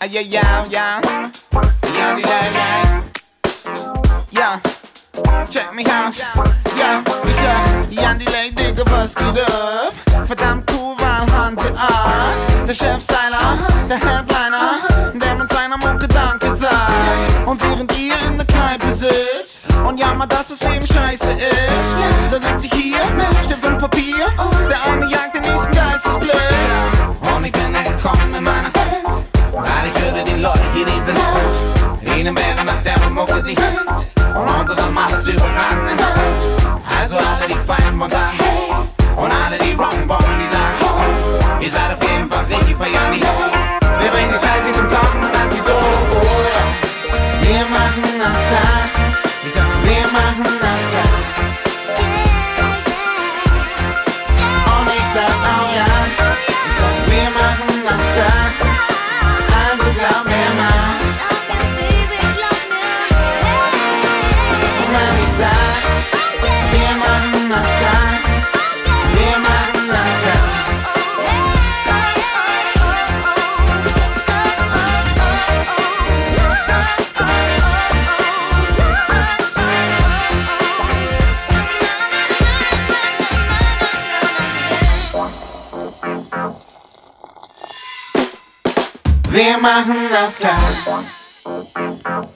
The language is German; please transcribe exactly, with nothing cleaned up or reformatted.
Ah, ja, ja, ja. Ja, die Lele. Ja, check mich aus. Ja, ich sag, Jan Delay, Digga, was geht ab? Verdammt cool, weil Hanse Art. Der Chefstyler, der Headliner, der mit seiner Mucke Danke sagt. Und während ihr in der Kneipe sitzt und jammert, dass das Leben scheiße ist, da sitz ich hier, Stift und Papier. Der eine jagt den nächsten Geistesblitz. Und ich bin hergekommen mit meiner Hand, weil ich würde die Leute hier, die sind alt. Ihnen wäre nach der Mucke die Hand und unsere Mann ist überragend. Also alle, die feiern und sagen hey, und alle, die rocken wollen, die sagen oh, ihr seid auf jeden Fall richtig bei Jan Delay. Wir bringen die Scheiße zum Kochen und das geht so, oh ja. Wir machen das klar, ich sag, wir machen das klar. Und ich sag, oh ja, ich sag, wir machen das klar. Also glaub mir mal. Und wenn ich sag, wir machen das klar, wir machen das klar. Wir machen das klar.